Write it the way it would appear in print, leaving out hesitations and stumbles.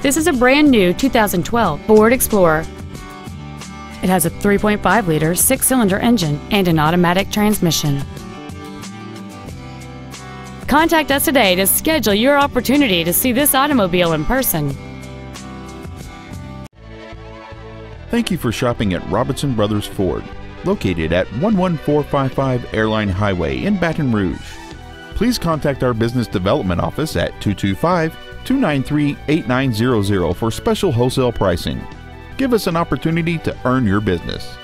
This is a brand new 2012 Ford Explorer. It has a 3.5-liter six-cylinder engine and an automatic transmission. Contact us today to schedule your opportunity to see this automobile in person. Thank you for shopping at Robinson Brothers Ford, located at 11455 Airline Highway in Baton Rouge. Please contact our business development office at 225-293-8900 for special wholesale pricing. Give us an opportunity to earn your business.